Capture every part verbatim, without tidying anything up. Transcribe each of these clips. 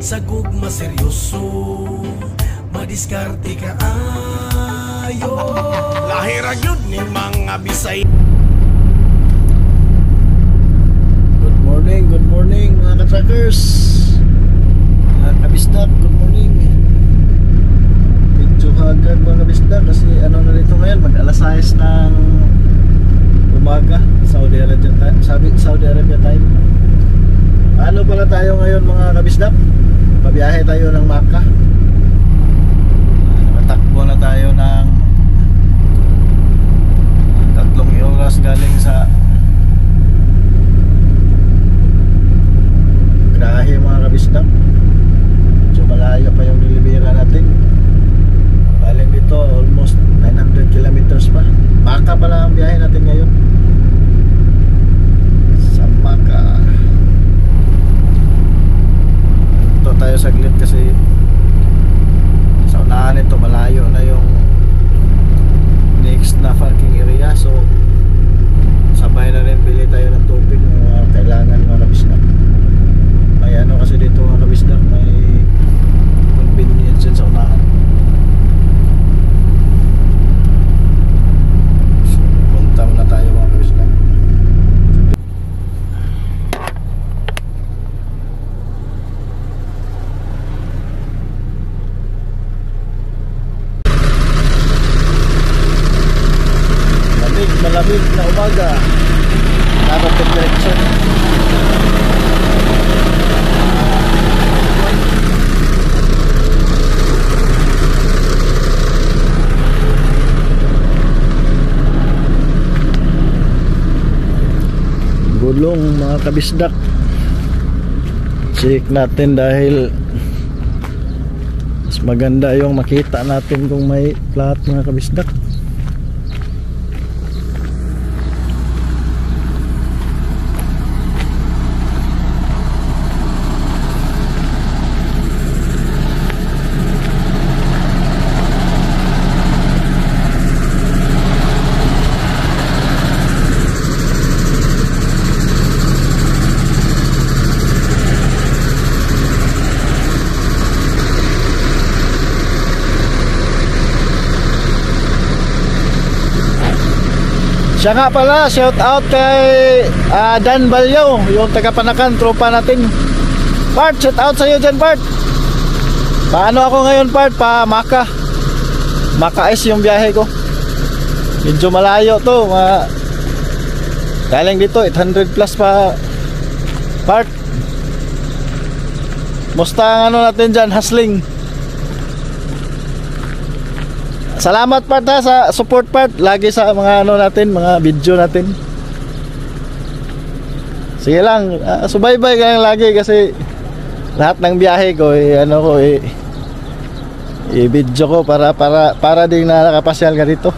sa gugma seryoso, madiskarte ka ayo. Lahira yun ni mga Bisay. Good morning, good morning mga ka-truckers, mga kabisdak, good morning. Medyo agad mga kabisdak kasi ano na dito ngayon, mag-alas sais ng umaga, Saudi Arabia, sabi Saudi Arabia time. Ano pala tayo ngayon mga kabisdak? Pabiyahe tayo ng Makkah. Natakbo na tayo ng tatlong oras galing sa Grahe mga kabisdak. So malayo pa yung nilibira natin. Galing dito almost nine hundred kilometers pa. Makkah pala ang biyahe natin ngayon. Sa Makkah. Ito tayo saglit kasi sa unahan ito malayo na yung next na parking area. So sabay na rin bili tayo ng tubig na kailangan mga kabisdak. May ano kasi dito mga kabisdak, may convenience yan sa unahan. So punta na tayo mga kabisdak. Malamig, malamig na umaga. Dapat temperature gulong mga kabisdak. Check natin dahil mas maganda yung makita natin kung may flat mga kabisdak. Siya nga pala, shout out kay uh, Dan Balyaw, yung taga Panakan, tropa natin. Part, shout out sa iyo dyan, Part. Paano ako ngayon, Part? Pa Makkah. Makkah is yung biyahe ko. Medyo malayo to, ma galing dito eight hundred plus pa, Part. Musta ang ano natin dyan, hustling. Salamat Part ha, sa support Part lagi sa mga ano natin, mga video natin. Sige lang, uh, subaybay ka lang lagi kasi lahat ng biyahe ko eh, ano ko eh, i-video ko para para para ding na nakapasyal ka dito.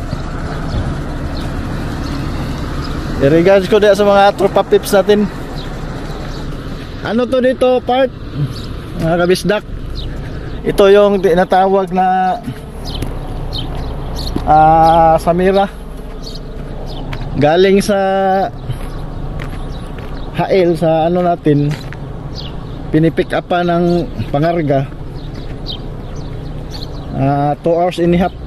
I-regards ko din sa mga tropa pips natin. Ano to dito Part, mga kabisdak? Ito yung tinatawag na Ah, uh, Samira. Galing sa Hail sa ano natin, pinipick up pa ng pangarga. Ah, uh, two hours and a half.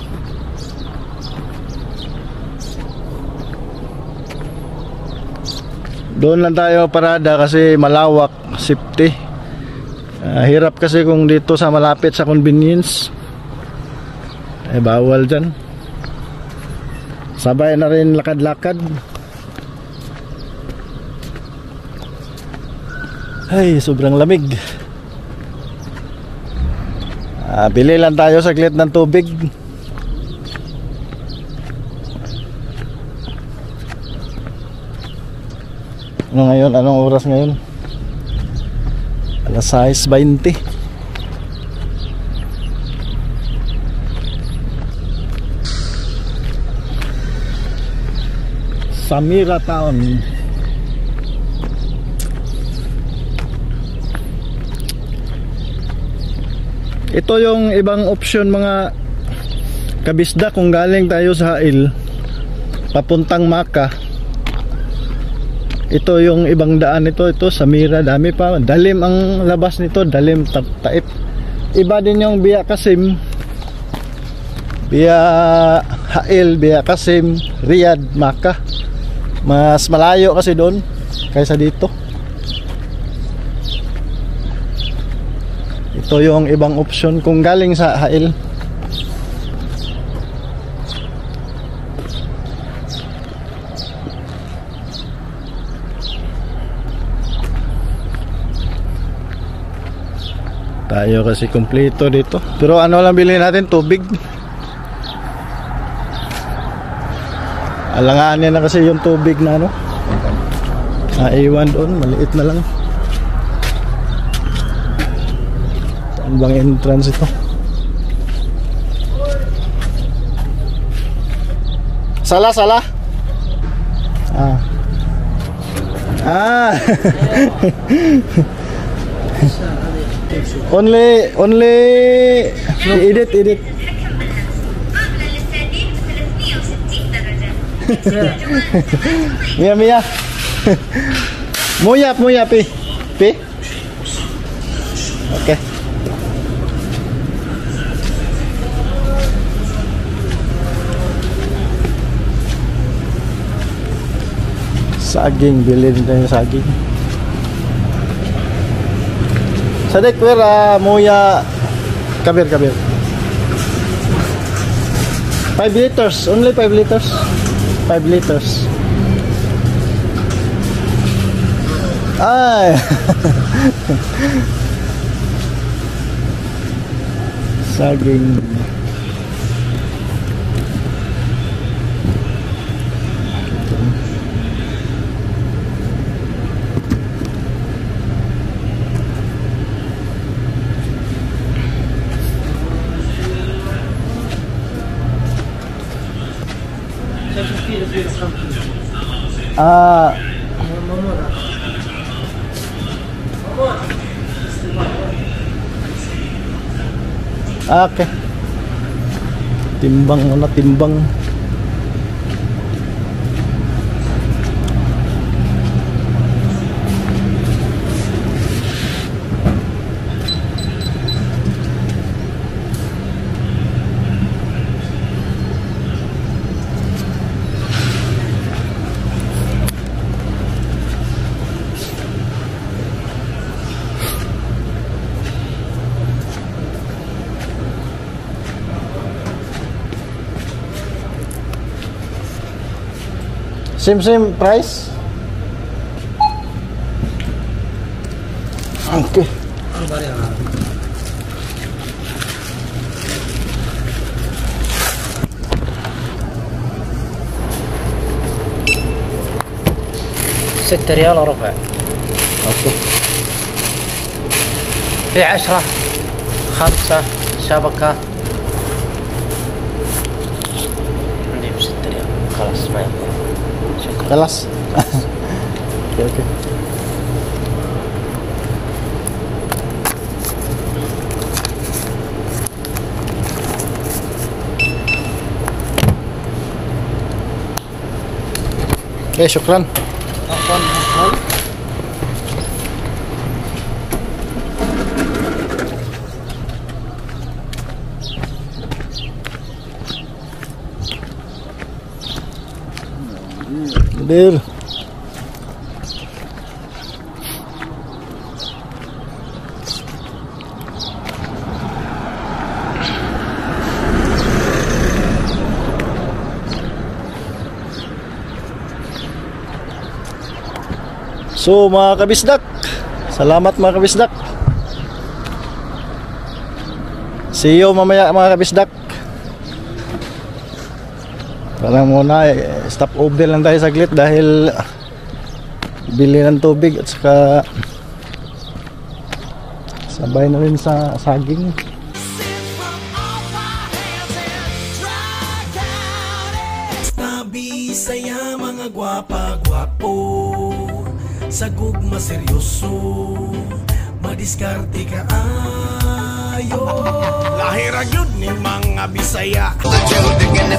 Doon lang tayo parada kasi malawak, safety. Uh, hirap kasi kung dito sa malapit sa convenience. Eh bawal dyan. Sabay na rin lakad-lakad. Ay, sobrang lamig. ah, Bili lang tayo saglit ng tubig. Ano ngayon? Anong oras ngayon? alas sais beinte. Samira Town. Ito yung ibang option mga kabisda kung galing tayo sa Hail papuntang Makkah. Ito yung ibang daan nito, ito sa Mira, dami pa. Dalim ang labas nito, dalim, taip. Iba din yung Biya Qasim, Biya Hail, Biya Qasim, Riyadh, Makkah. Mas malayo kasi doon kaysa dito. Ito yung ibang option kung galing sa Hail. Tayo kasi kompleto dito. Pero ano lang bilhin natin? Tubig. Alanganin na kasi yung tubig na ano. Naiwan doon. Maliit na lang. Saan bang entrance ito? Sala, sala. Ah. Ah. Only, only edit, edit. Mia, Mia. Muya, muya, pi, pi. Okay. Saging, bilhin tayo saging. Sadek, where uh, muya kabir kabir five liters, only five liters five liters. Ay. Saging. Ah, okay. Timbang na timbang. Same same price. Okay. ستة ريال وربع. اوكي. في عشرة خمسة شبكة عندي بستة ريال خلاص ما يبغى. شكرا. خلاص. اوكي اوكي. اوكي شكرا. عفوا. Bir. So mga kabisdak, salamat mga kabisdak. See you mamaya mga kabisdak. Parang muna eh, stop over lang tayo saglit dahil bili ng tubig at saka sabay na rin sa saging. Bisaya mga gwapa-gwapo sa gugma seryoso madiskarte ka ayo lahira gyud ning mga Bisaya.